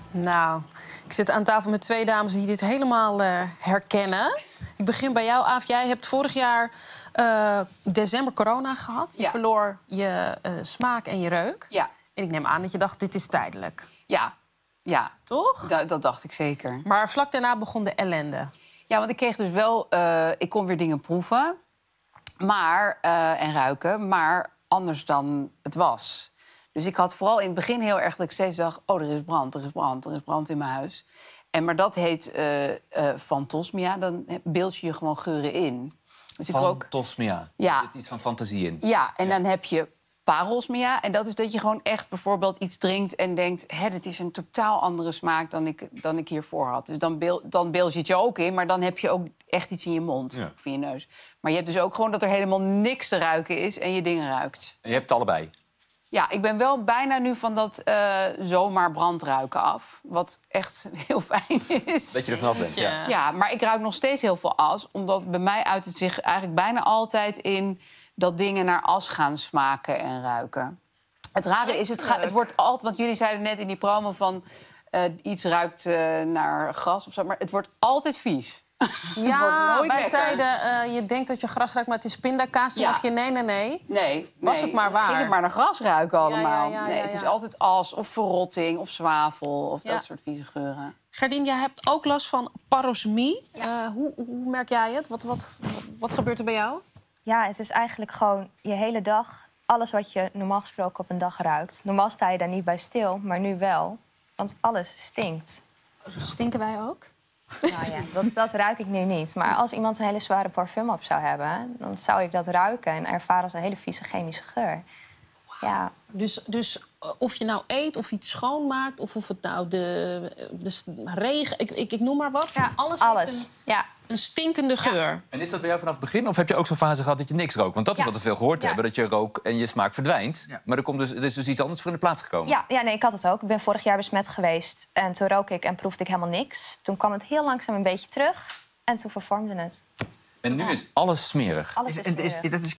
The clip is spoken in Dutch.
Nou, ik zit aan tafel met twee dames die dit helemaal herkennen. Ik begin bij jou, Aaf. Jij hebt vorig jaar december corona gehad. Je verloor je smaak en je reuk. Ja. En ik neem aan dat je dacht, dit is tijdelijk. Ja. Toch? Dat dacht ik zeker. Maar vlak daarna begon de ellende. Ja, want ik kreeg dus wel... ik kon weer dingen proeven en ruiken, maar anders dan het was. Dus ik had vooral in het begin heel erg dat ik steeds dacht... oh, er is brand, er is brand, er is brand in mijn huis. Maar dat heet fantosmia. Dan beeld je gewoon geuren in. Dus Fantosmia. Ja. Er zit iets van fantasie in. Ja, en dan heb je parosmia. En dat is dat je gewoon echt bijvoorbeeld iets drinkt en denkt... dit is een totaal andere smaak dan ik hiervoor had. Dus dan beeld je het je ook in, maar dan heb je ook echt iets in je mond of in je neus. Maar je hebt dus ook gewoon dat er helemaal niks te ruiken is en je dingen ruikt. En je hebt het allebei? Ja, ik ben wel bijna nu van dat zomaar brandruiken af. Wat echt heel fijn is. Dat je er vanaf bent, ja. Ja, maar ik ruik nog steeds heel veel as. Omdat bij mij uit het zich eigenlijk bijna altijd in... dat dingen naar as gaan smaken en ruiken. Het rare is, het wordt altijd... Want jullie zeiden net in die promo van... iets ruikt naar gras of zo. Maar het wordt altijd vies. Ja, wij lekker. zeiden, je denkt dat je gras ruikt, maar het is pindakaas. Toen dacht je, nee. Was het maar waar. Ging het maar naar gras ruiken allemaal. Ja, het is altijd as of verrotting of zwavel of dat soort vieze geuren. Gerdien, jij hebt ook last van parosmie. Hoe merk jij het? Wat gebeurt er bij jou? Ja, het is eigenlijk gewoon je hele dag... alles wat je normaal gesproken op een dag ruikt. Normaal sta je daar niet bij stil, maar nu wel. Want alles stinkt. Stinken wij ook? Nou ja, dat ruik ik nu niet. Maar als iemand een hele zware parfum op zou hebben... dan zou ik dat ruiken en ervaren als een hele vieze chemische geur. Ja. Dus of je nou eet of iets schoonmaakt... of het nou de regen... Ik noem maar wat. Ja, alles. Heeft een stinkende geur. Ja. En is dat bij jou vanaf het begin? Of heb je ook zo'n fase gehad dat je niks rookt? Want dat is wat we veel gehoord hebben. Dat je rook en je smaak verdwijnt. Ja. Maar er is dus iets anders voor in de plaats gekomen. Ja, nee, ik had het ook. Ik ben vorig jaar besmet geweest. En toen rook ik en proefde ik helemaal niks. Toen kwam het heel langzaam een beetje terug. En toen vervormde het. En nu is alles smerig. Alles is smerig. Dat is